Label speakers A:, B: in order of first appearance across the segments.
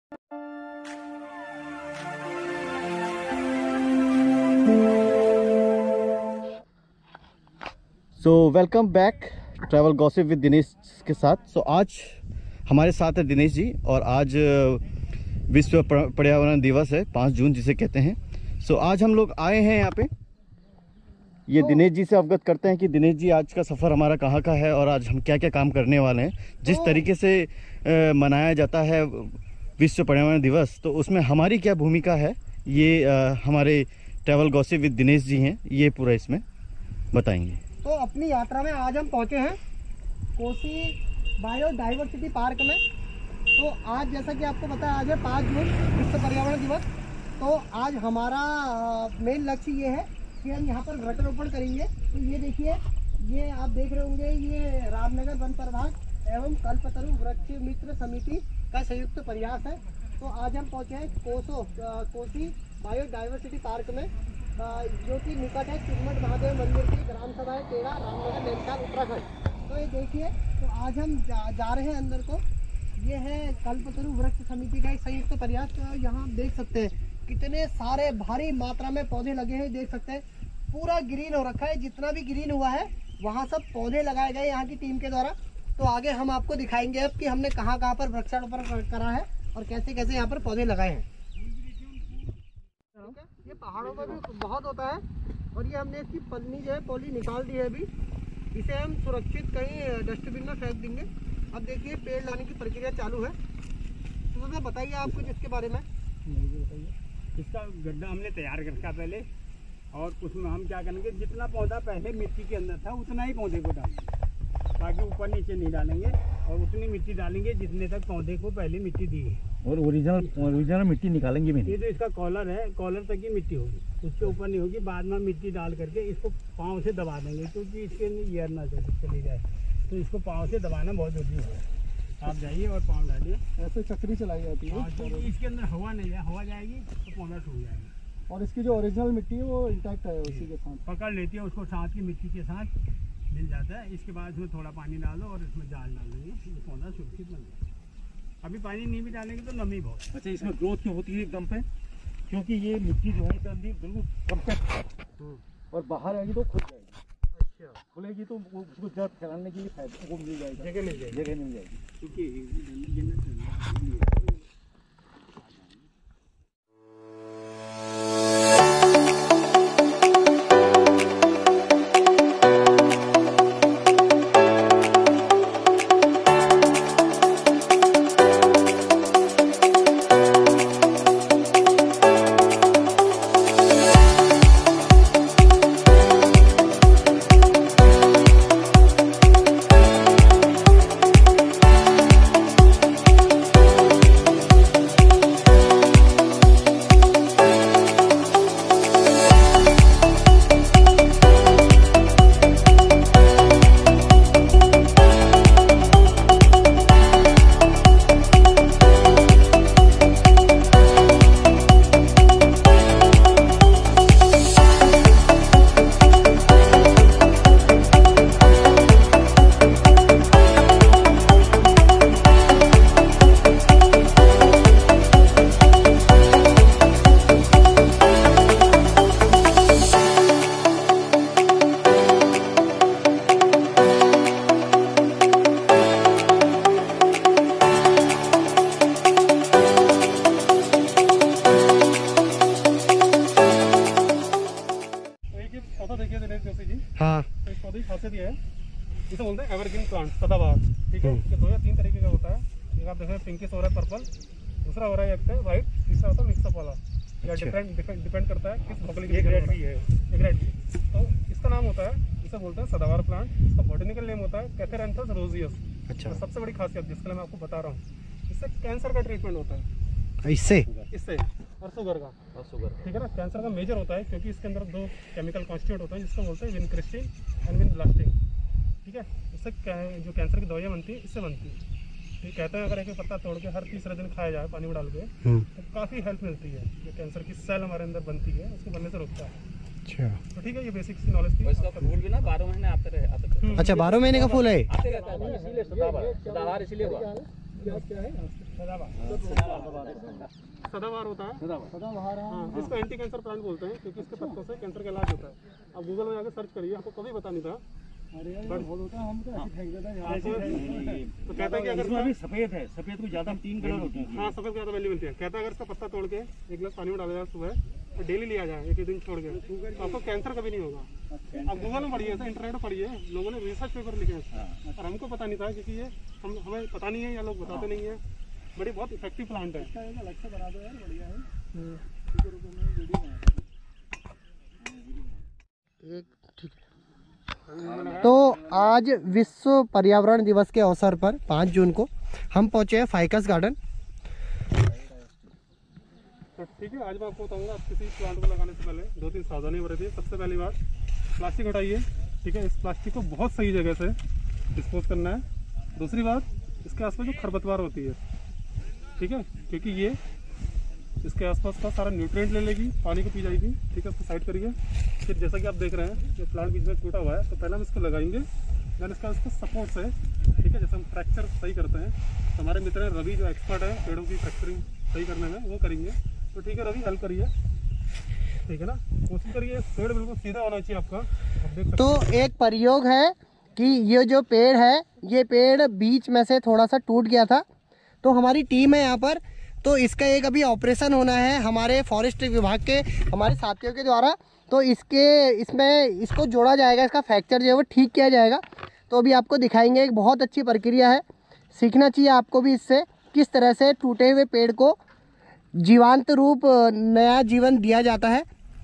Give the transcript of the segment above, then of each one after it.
A: So welcome back travel gossip with Dinesh के साथ। सो आज हमारे साथ है दिनेश जी और आज विश्व पर्यावरण दिवस है 5 जून जिसे कहते हैं। सो आज हम लोग आए हैं यहाँ पे, ये दिनेश जी से अवगत करते हैं कि दिनेश जी आज का सफ़र हमारा कहाँ का है और आज हम क्या क्या काम करने वाले हैं। जिस तरीके से मनाया जाता है विश्व पर्यावरण दिवस, तो उसमें हमारी क्या भूमिका है ये हमारे travel gossip with Dinesh ji हैं, ये पूरा इसमें बताएंगे।
B: तो अपनी यात्रा में आज हम पहुंचे हैं कोसी बायोडाइवर्सिटी पार्क में। तो आज जैसा कि आपको पता है आज है 5 जून विश्व पर्यावरण दिवस। तो आज हमारा मेन लक्ष्य ये है कि हम यहाँ पर वृक्षारोपण करेंगे। तो ये देखिए, ये आप देख रहे होंगे, ये रामनगर वन प्रभाग एवं कल्पतरु वृक्ष मित्र समिति का संयुक्त प्रयास है। तो आज हम पहुँचे हैं कोसी बायोडाइवर्सिटी पार्क में, जो कि निकट है चिरमठ महादेव मंदिर की ग्राम सभा है टेढ़ा, रामनगर नैनीताल उत्तराखंड। तो ये देखिए, तो आज हम जा रहे हैं अंदर को। ये है कल्पतरु वृक्ष समिति का एक संयुक्त प्रयास। तो यहाँ आप देख सकते हैं कितने सारे भारी मात्रा में पौधे लगे हैं, देख सकते हैं पूरा ग्रीन हो रखा है। जितना भी ग्रीन हुआ है वहाँ सब पौधे लगाए गए यहाँ की टीम के द्वारा। तो आगे हम आपको दिखाएंगे अब कि हमने कहाँ कहाँ पर वृक्षारोपण करा है और कैसे कैसे यहाँ पर पौधे लगाए हैं। ये पहाड़ों पर भी बहुत होता है और ये हमने इसकी पन्नी जो है पॉली निकाल दी है। अभी इसे हम सुरक्षित कहीं डस्टबिन में फेंक देंगे। अब देखिए पेड़ लाने की प्रक्रिया चालू है। तो मैं बताइए आप कुछ इसके बारे में।
C: इसका गड्ढा हमने तैयार कर रखा पहले, और उसमें हम क्या करेंगे, जितना पौधा पहले मिट्टी के अंदर था उतना ही पौधे को डालेंगे, ताकि ऊपर नीचे नहीं डालेंगे, और उतनी मिट्टी डालेंगे जितने तक पौधे को पहले मिट्टी दी है। और ओरिजिनल मिट्टी निकालेंगे भी नहीं। ये जो इसका कॉलर है, कॉलर तक ही मिट्टी होगी, उसके ऊपर नहीं होगी। बाद में मिट्टी डाल करके इसको पाँव से दबा देंगे, क्योंकि इसके एयर ना चली जाए। तो इसको पाँव से दबाना बहुत जरूरी है। आप जाइए और पाँव डालिए, ऐसे चक्री चलाई जाती है। क्योंकि इसके अंदर हवा नहीं है, हवा जाएगी तो पौधा टूट जाएगा। और इसकी जो ओरिजिनल मिट्टी है वो इंटैक्ट है, उसी के साथ पकड़ लेती है उसको, साथ की मिट्टी के साथ मिल जाता है। इसके बाद इसमें थोड़ा पानी डालो और इसमें जाल डाल देंगे, ये पौधा सुरक्षित बन जाएगा। अभी पानी नहीं भी डालेंगे तो नमी बहुत। अच्छा, इसमें ग्रोथ क्यों होती है एकदम पे? क्योंकि ये मिट्टी जो है अंदर बिल्कुल कम्पैक्ट और बाहर आएगी तो खुल जाएगी। अच्छा, खुलेगी तो उसको जड़ फैलाने के लिए वो मिल जाएगा, जगह मिल जाएगी। क्योंकि
B: हाँ, तो इस पौधे की खासियत ये है, इसे बोलते हैं एवरग्रीन प्लांट, सदाबहार। ठीक है, ये 2 या 3 तरीके का होता है। एक आप देख रहे हैं पिंकिश हो रहा है पर्पल, दूसरा हो रहा है एक व्हाइट, तीसरा होता है मिक्सअप वाला। या डिपेंड करता है किस भौगोलिक रेड भी है, एक रेड भी। तो इसका नाम होता है, इसे बोलते हैं सदाबहार प्लांट। इसका बॉटनिकल नेम होता है कैथेरैंथस रोजियस। अच्छा, तो सबसे बड़ी खासियत जिसके लिए मैं आपको बता रहा हूँ, इससे कैंसर का ट्रीटमेंट होता है। इससे और शुगर का, ठीक है ना। कैंसर का मेजर होता है क्योंकि इसके अंदर 2 केमिकल कॉन्स्टिट्यूट होता है, जिसको बोलते हैं विनक्रिस्टिन एंड विनब्लास्टिन। ठीक है, इससे जो कैंसर की दवाइयाँ बनती है इससे बनती है। ठीक, कहते हैं अगर एक पत्ता तोड़ के हर तीसरे दिन खाया जाए पानी में डाल के, तो काफ़ी हेल्प मिलती है। जो कैंसर की सेल हमारे अंदर बनती है उसको बनने से रोकता है। अच्छा, तो ठीक है, ये बेसिक सी नॉलेज थी। इसका फूल भी ना 12 महीने आते रहे। अच्छा, 12 महीने का फूल है, इसीलिए सदाबहार इसीलिए हुआ। क्या है?
C: सदाबहार होता है।
B: सदाबहार।
C: हाँ, इसको एंटी कैंसर प्लांट बोलते हैं क्योंकि इसके पत्तों से कैंसर का इलाज होता है। आप गूगल में जाकर सर्च करिए, आपको कभी पता नहीं था।
B: अरे यार बहुत होता है, हम तो ऐसे फेंक देते हैं।
C: तो कहता है कि अगर
D: अभी सफेद है, सफेद को ज्यादा 3 कलर होते हैं।
C: हाँ, सफेद ज्यादा वैल्यू मिलती है। कहता है अगर इसका पत्ता तोड़ के 1 गिलास पानी में डाला जाए सुबह और डेली लिया जाए 1 दिन छोड़ के, तो आपको कैंसर कभी नहीं होगा। आप गूगल में पढ़िए, इंटरनेट में पढ़िए, लोगों ने रिसर्च पेपर लिखे हैं और हमको पता नहीं था क्योंकि ये हमें पता नहीं है या लोग बताते नहीं है। बड़ी बहुत इफेक्टिव प्लांट है।
B: अलग से बना दो यार, बढ़िया है। तो आज विश्व पर्यावरण दिवस के अवसर पर 5 जून को हम पहुंचे हैं फाइकस गार्डन।
C: तो ठीक है, आज मैं आपको बताऊंगा आप किसी प्लांट को लगाने से पहले 2-3 सावधानी बरतिए। सबसे पहली बात, प्लास्टिक हटाइए। ठीक है, इस प्लास्टिक को बहुत सही जगह से डिस्पोज करना है। दूसरी बात, इसके आसपास जो खरपतवार होती है, ठीक है, क्योंकि ये इसके आसपास का सारा न्यूट्रिएंट ले लेगी, पानी को पी जाएगी। ठीक है, इसको साइड करिए। फिर जैसा कि आप देख रहे हैं ये प्लांट बीच में टूटा हुआ है, तो पहले हम इसको लगाएंगे, देन इसका सपोर्ट से, ठीक है, जैसे हम फ्रैक्चर सही करते हैं, तो हमारे मित्र रवि जो एक्सपर्ट है पेड़ों की फ्रैक्चरिंग सही करने में, वो करेंगे। तो ठीक है रवि, हेल्प करिए। ठीक है ना, कोशिश करिए पेड़ बिल्कुल सीधा होना चाहिए आपका। आप देख सकते
B: तो एक प्रयोग है कि ये जो पेड़ है, ये पेड़ बीच में से थोड़ा सा टूट गया था, तो हमारी टीम है यहाँ पर, तो इसका एक अभी ऑपरेशन होना है हमारे फॉरेस्ट विभाग के हमारे साथियों के द्वारा। तो इसमें इसको जोड़ा जाएगा, इसका फ्रैक्चर जो है वो ठीक किया जाएगा। तो अभी आपको दिखाएंगे, एक बहुत अच्छी प्रक्रिया है, सीखना चाहिए आपको भी इससे, किस तरह से टूटे हुए पेड़ को जीवांत रूप नया जीवन दिया जाता है।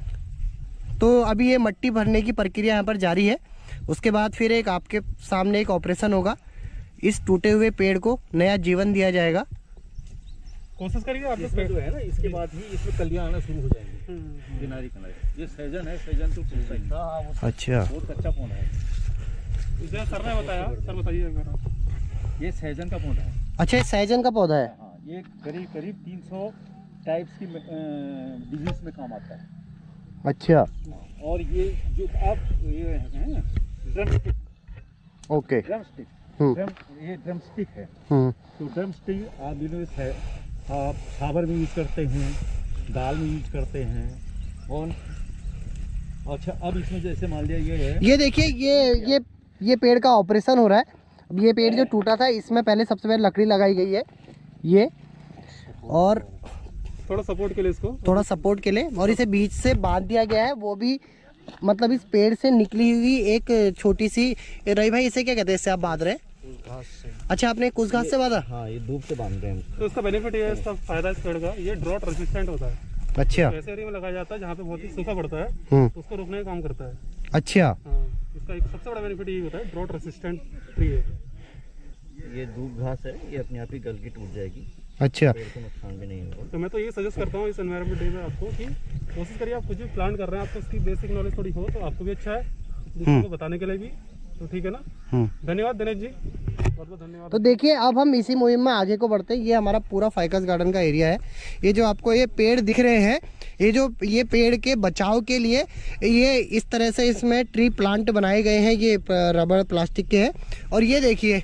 B: तो अभी ये मट्टी भरने की प्रक्रिया यहाँ पर जारी है। उसके बाद फिर एक आपके सामने एक ऑपरेशन होगा, इस टूटे हुए पेड़ को नया जीवन दिया जाएगा।
C: कोशिश करिए आप।
D: इसमें जो है ना, इसके बाद ही इसमें कलियां आना शुरू हो जाएंगी किनारे किनारे। ये सहजन है, सहजन तो टूटा ही।
B: अच्छा,
D: बहुत कच्चा पौधा है।
C: इसे सर ने बताया, सर बताइए एक बार।
D: ये सहजन का पौधा है।
B: अच्छा, ये सहजन का पौधा है।
D: हाँ, ये करीब 300 टाइप्स की डिजीज में काम आता है।
B: अच्छा,
D: और ये जो आप ये है ना ड्रमस्टिक,
B: ओके,
D: ड्रमस्टिक, ये ड्रमस्टिक है। तो ड्रमस्टिक आप है, आप साबर में यूज करते हैं, दाल में यूज करते हैं। और अच्छा, अब इसमें जैसे मान लिया ये है,
B: ये देखिए, ये पेड़ का ऑपरेशन हो रहा है। अब ये पेड़ जो टूटा था, इसमें पहले सबसे पहले लकड़ी लगाई गई है ये, और
C: थोड़ा सपोर्ट के लिए इसको,
B: थोड़ा सपोर्ट के लिए, और इसे बीच से बांध दिया गया है। वो भी मतलब इस पेड़ से निकली हुई एक छोटी सी, रही भाई इसे क्या कहते हैं, इससे आप बांध रहे हैं? अच्छा, आपने कुछ घास से बांधा?
D: हाँ, ये धूप से बांध रहे हैं।
C: तो इसका बेनिफिट ये है, इसका फायदा इस पेड़ का, ये ड्रॉट रेजिस्टेंट होता है।
B: अच्छा,
C: ऐसे एरिया में लगाया जाता है जहाँ पे बहुत ही सूखा पड़ता है, तो उसको रोकने का काम करता है।
B: अच्छा,
C: हाँ, इसका एक सबसे बड़ा बेनिफिट यही होता है, ड्रॉट रेजिस्टेंट ट्री है।
D: ये धूप घास है, ये अपने आप ही गल के टूट जाएगी,
B: अच्छा।
D: पेड़ को नुकसान भी नहीं होगा।
C: तो मैं तो ये सजेस्ट करता हूँ इस एनवायरनमेंट डे में आपको कि कोशिश करिए, आप कुछ भी प्लांट कर रहे हैं, आपको उसकी बेसिक नॉलेज थोड़ी हो तो आपको भी अच्छा है, दूसरों को बताने के लिए भी। तो ठीक है ना, धन्यवाद दिनेश जी, बहुत बहुत धन्यवाद।
B: तो देखिए, अब हम इसी मुहिम में आगे को बढ़ते हैं। ये हमारा पूरा फाइकस गार्डन का एरिया है। ये जो आपको ये पेड़ दिख रहे हैं, ये पेड़ के बचाव के लिए ये इस तरह से इसमें ट्री प्लांट बनाए गए हैं। ये रबड़ प्लास्टिक के हैं। और ये देखिए,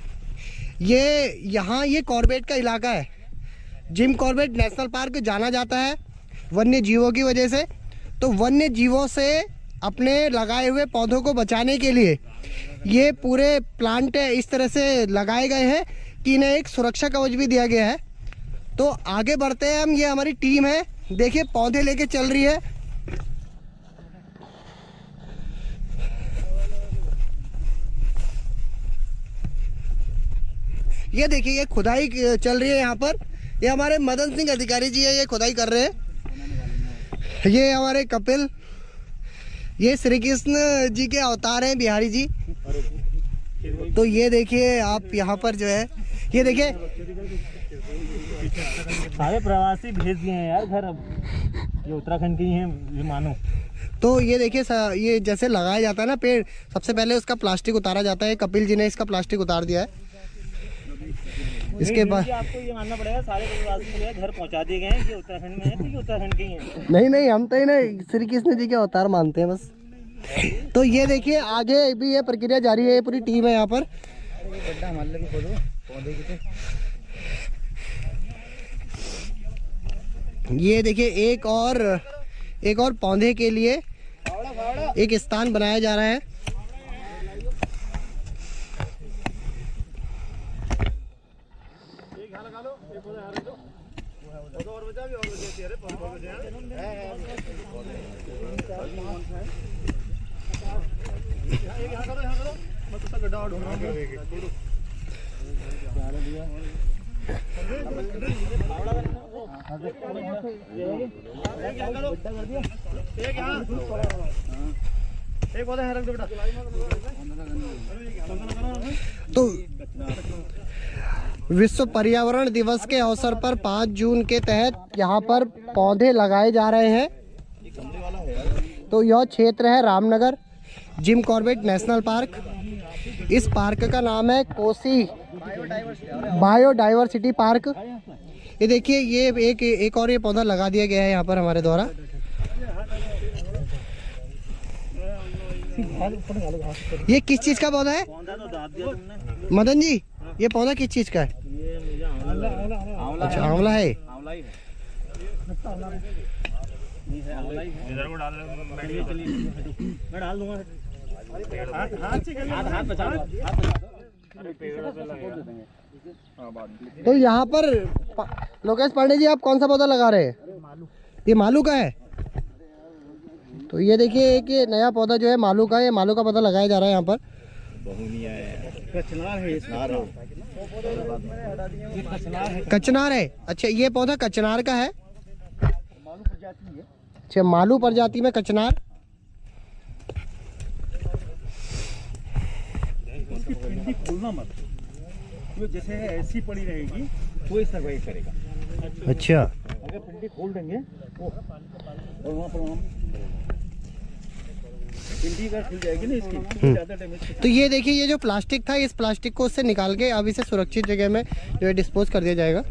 B: ये कॉर्बेट का इलाका है। जिम कॉर्बेट नेशनल पार्क जाना जाता है वन्य जीवों की वजह से। तो वन्य जीवों से अपने लगाए हुए पौधों को बचाने के लिए ये पूरे प्लांट इस तरह से लगाए गए हैं कि इन्हें एक सुरक्षा कवच भी दिया गया है। तो आगे बढ़ते हैं हम। ये हमारी टीम है, देखिए पौधे लेके चल रही है। ये देखिए, ये खुदाई चल रही है यहाँ पर। ये हमारे मदन सिंह अधिकारी जी है, ये खुदाई कर रहे हैं। ये हमारे कपिल, ये श्री कृष्ण जी के अवतार हैं, बिहारी जी। तो ये देखिए आप यहाँ पर जो है, ये देखिए
D: सारे प्रवासी भेज दिए हैं यार घर। अब ये उत्तराखंड की हैं, ये मानो।
B: तो ये देखिए, ये जैसे लगाया जाता है ना पेड़, सबसे पहले उसका प्लास्टिक उतारा जाता है। कपिल जी ने इसका प्लास्टिक उतार दिया है। इसके बाद
D: आपको ये मानना पड़ेगा सारे प्रवासी घर पहुंचा दिए गए हैं। ये उत्तराखंड में है तो ये उत्तराखंड के ही हैं।
B: नहीं, हम तो इन्हें श्री कृष्ण जी के अवतार मानते हैं बस। तो ये देखिए, आगे भी ये प्रक्रिया जारी है। ये पूरी टीम है यहाँ पर। ये देखिए एक और पौधे के लिए एक स्थान बनाया जा रहा है। तो विश्व पर्यावरण दिवस के अवसर पर 5 जून के तहत यहाँ पर पौधे लगाए जा रहे हैं। तो यह क्षेत्र है Ramnagar Jim Corbett national park. इस पार्क का नाम है कोसी बायोडाइवर्सिटी पार्क। ये देखिए ये एक और ये पौधा लगा दिया गया है यहाँ पर हमारे द्वारा। ये किस चीज का पौधा है मदन जी? ये पौधा किस चीज का है? अच्छा आंवला है। तो यहाँ पर लोकेश पांडे जी आप कौन सा पौधा लगा रहे हैं? ये मालू का है। तो ये देखिए एक ये नया पौधा जो है मालू का है, मालू का पौधा लगाया जा रहा है यहाँ पर। कचनार है। अच्छा ये पौधा कचनार का है। अच्छा मालू प्रजाति में कचनार।
D: उसकी पिंडी खोलना मत, जो जैसे ऐसी पड़ी रहेगी वो इस तरह करेगा।
B: अच्छा
D: अगर पिंडी खोल देंगे और वहाँ पर पिंडी अगर खुल जाएगी ना इसकी ज़्यादा डैमेज।
B: तो ये देखिए ये जो प्लास्टिक था इस प्लास्टिक को उससे निकाल के अब इसे सुरक्षित जगह में जो है डिस्पोज कर दिया जाएगा।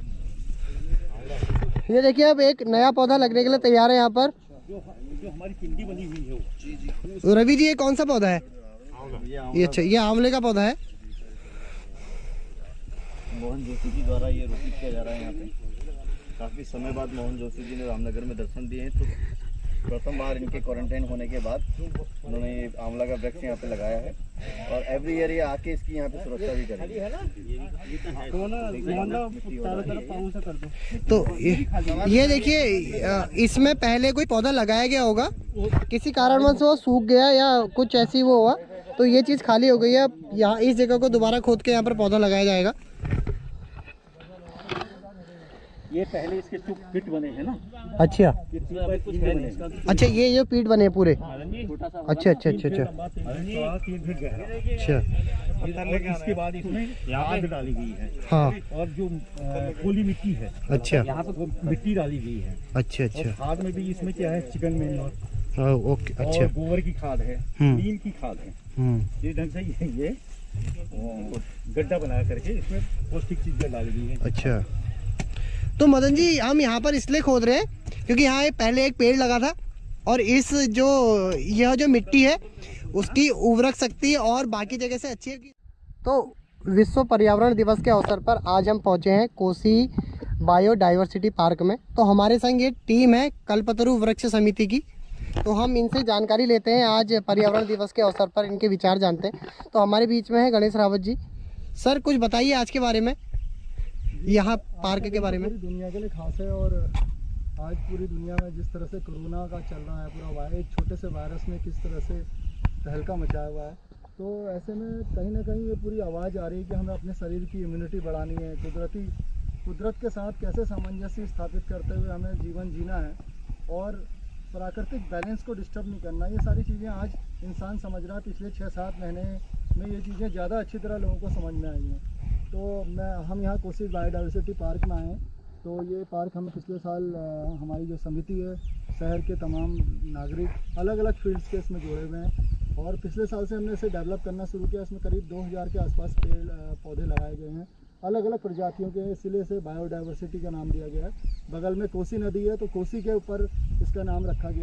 B: ये देखिए अब एक नया पौधा लगने के लिए तैयार है यहाँ पर।
D: जो हमारी पिंडी बनी हुई है वो।
B: रवि जी ये कौन सा पौधा है? ये अच्छा ये आंवले का पौधा है।
A: मोहन जोशी जी द्वारा ये रोपित किया जा रहा है यहाँ पे। काफ़ी समय बाद मोहन जोशी जी ने रामनगर में दर्शन दिए हैं। तो प्रथम बार इनके क्वारंटाइन होने के बाद उन्होंने ये आंवला का वृक्ष यहाँ पे लगाया है और एवरी ईयर ये आके इसकी यहाँ पे सुरक्षा भी करेगी।
B: तो ये देखिए इसमें पहले कोई पौधा लगाया गया होगा, किसी कारणवश वो सूख गया या कुछ ऐसी वो हुआ तो ये चीज़ खाली हो गई है। अब यहाँ इस जगह को दोबारा खोद के यहाँ पर पौधा लगाया जाएगा।
D: ये पहले इसके जो पिट बने हैं ना।
B: अच्छा अच्छा ये जो पीठ बने हैं पूरे।
D: छोटा
B: अच्छा अच्छा अच्छा अच्छा
D: अच्छा। इसके बाद इसमें खाद डाली गई है।
B: हाँ
D: और जो खोली मिट्टी है
B: अच्छा
D: यहाँ पर मिट्टी डाली गई है।
B: अच्छा अच्छा।
D: खाद में भी इसमें क्या है चिकन मैन्योर
B: हाँ ओके अच्छा।
D: और गोबर की खाद है, नीम की खाद है। इस ढंग से ये गड्ढा बना करके इसमें पौष्टिक चीजें डाली गई है।
B: अच्छा तो मदन जी हम यहाँ पर इसलिए खोद रहे हैं क्योंकि यहाँ पहले एक पेड़ लगा था और इस यह जो मिट्टी है उसकी उर्वरक शक्ति और बाकी जगह से अच्छी है। तो विश्व पर्यावरण दिवस के अवसर पर आज हम पहुँचे हैं कोसी बायोडाइवर्सिटी पार्क में। तो हमारे संग ये टीम है कल्पतरु वृक्ष समिति की। तो हम इनसे जानकारी लेते हैं, आज पर्यावरण दिवस के अवसर पर इनके विचार जानते हैं। तो हमारे बीच में है गणेश रावत जी। सर कुछ बताइए आज के बारे में, यहाँ पार्क के बारे में।
E: दुनिया के लिए खास है और आज पूरी दुनिया में जिस तरह से कोरोना का चल रहा है पूरा एक छोटे से वायरस में किस तरह से तहलका मचाया हुआ है, तो ऐसे में कहीं ना कहीं ये पूरी आवाज़ आ रही है कि हमें अपने शरीर की इम्यूनिटी बढ़ानी है, कुदरत के साथ कैसे सामंजस्य स्थापित करते हुए हमें जीवन जीना है और प्राकृतिक बैलेंस को डिस्टर्ब नहीं करना। ये सारी चीज़ें आज इंसान समझ रहा है। पिछले 6-7 महीने में ये चीज़ें ज़्यादा अच्छी तरह लोगों को समझ में आई हैं। तो हम यहाँ कोसी बायोडाइवर्सिटी पार्क में आए हैं। तो ये पार्क हम पिछले साल हमारी जो समिति है शहर के तमाम नागरिक अलग अलग फील्ड्स के इसमें जुड़े हुए हैं और पिछले साल से हमने इसे डेवलप करना शुरू किया। इसमें करीब 2000 के आसपास पेड़ पौधे लगाए गए हैं अलग अलग प्रजातियों के, इसलिए इसे बायोडाइवर्सिटी का नाम दिया गया है। बगल में कोसी नदी है तो कोसी के ऊपर इसका नाम रखा गया है।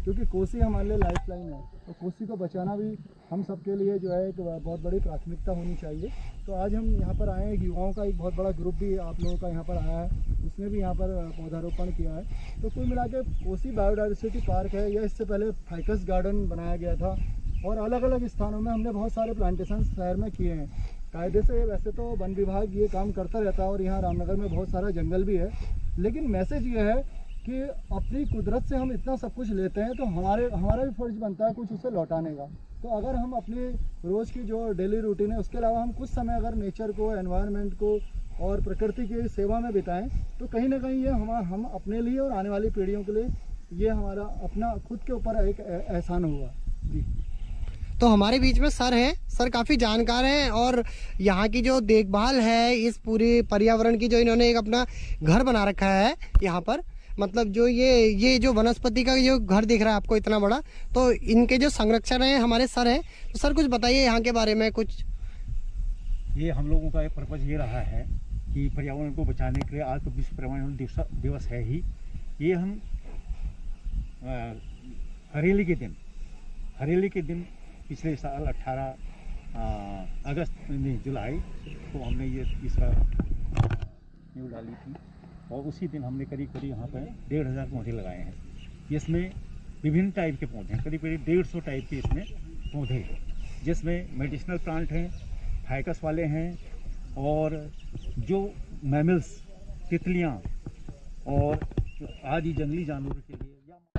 E: क्योंकि कोसी हमारे लिए लाइफलाइन है। तो कोसी को बचाना भी हम सबके लिए जो है एक बहुत बड़ी प्राथमिकता होनी चाहिए। तो आज हम यहाँ पर आए हैं, युवाओं का एक बहुत बड़ा ग्रुप भी आप लोगों का यहाँ पर आया है, उसने भी यहाँ पर पौधारोपण किया है। तो कुल मिला के कोसी बायोडाइवर्सिटी पार्क है, यह इससे पहले फाइकस गार्डन बनाया गया था और अलग अलग स्थानों में हमने बहुत सारे प्लांटेशन शहर में किए हैं कायदे से। वैसे तो वन विभाग ये काम करता रहता है और यहाँ रामनगर में बहुत सारा जंगल भी है, लेकिन मैसेज ये है कि अपनी कुदरत से हम इतना सब कुछ लेते हैं तो हमारा भी फर्ज बनता है कुछ उसे लौटाने का। तो अगर हम अपनी रोज़ की जो डेली रूटीन है उसके अलावा हम कुछ समय अगर नेचर को, एनवायरनमेंट को और प्रकृति की सेवा में बिताएं तो कहीं ना कहीं ये हम अपने लिए और आने वाली पीढ़ियों के लिए ये हमारा अपना खुद के ऊपर एक एहसान होगा जी।
B: तो हमारे बीच में सर हैं, सर काफ़ी जानकार हैं और यहाँ की जो देखभाल है इस पूरे पर्यावरण की, जो इन्होंने एक अपना घर बना रखा है यहाँ पर, मतलब जो ये जो वनस्पति का जो घर दिख रहा है आपको इतना बड़ा, तो इनके जो संरक्षण है हमारे सर हैं। तो सर कुछ बताइए यहाँ के बारे में कुछ।
D: ये हम लोगों का पर्पज़ ये रहा है कि पर्यावरण को बचाने के लिए, आज तो विश्व पर्यावरण दिवस है ही, ये हम हरेली के दिन पिछले साल 18 अगस्त में जुलाई को हमने ये इसका न्यू डाली थी और उसी दिन हमने करीब यहाँ पर 1500 पौधे लगाए हैं। इसमें विभिन्न टाइप के पौधे हैं, करीब 150 टाइप के इसमें पौधे हैं, जिसमें मेडिसिनल प्लांट हैं, फाइकस वाले हैं और जो मैमल्स, तितलियाँ और आदि जंगली जानवरों के लिए।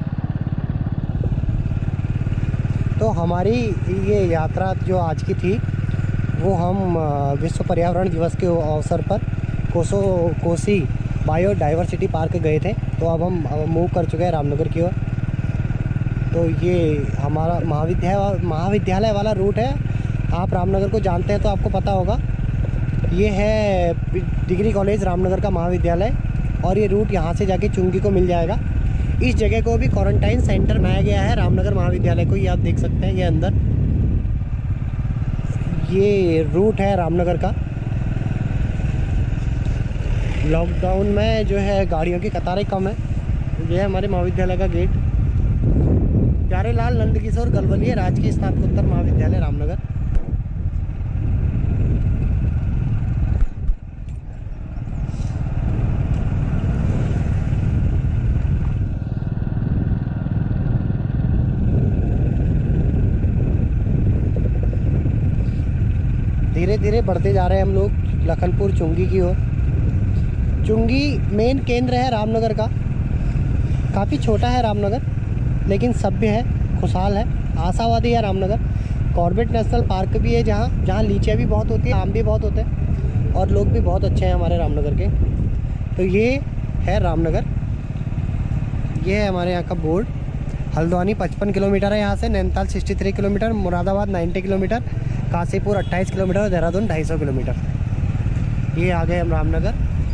B: तो हमारी ये यात्रा जो आज की थी वो हम विश्व पर्यावरण दिवस के अवसर पर कोसी बायोडाइवर्सिटी पार्क गए थे। तो अब हम मूव कर चुके हैं रामनगर की ओर। तो ये हमारा महाविद्यालय वाला रूट है। आप रामनगर को जानते हैं तो आपको पता होगा, ये है डिग्री कॉलेज रामनगर का महाविद्यालय और ये रूट यहाँ से जाके चुंगी को मिल जाएगा। इस जगह को भी क्वारंटाइन सेंटर बनाया गया है रामनगर महाविद्यालय को, ये आप देख सकते हैं। ये अंदर ये रूट है रामनगर का। लॉकडाउन में जो है गाड़ियों की कतारें कम है। ये है हमारे महाविद्यालय का गेट, प्यारेलाल नंदकिशोर गलवलिया राजकीय स्नातकोत्तर महाविद्यालय रामनगर। धीरे धीरे बढ़ते जा रहे हैं हम लोग लखनपुर चुंगी की ओर। चुंगी मेन केंद्र है रामनगर का। काफ़ी छोटा है रामनगर, लेकिन सभ्य है, खुशहाल है, आशावादी है रामनगर। कॉर्बेट नेशनल पार्क भी है जहाँ लीचियाँ भी बहुत होती है, आम भी बहुत होते हैं और लोग भी बहुत अच्छे हैं हमारे रामनगर के। तो ये है रामनगर, ये है हमारे यहाँ का बोर्ड। हल्द्वानी 55 किलोमीटर है यहाँ से, Nainital 63 kilometre, Moradabad 90 kilometre, Kashipur 28 kilometre और देहरादून 250 किलोमीटर। ये आ गए हम रामनगर।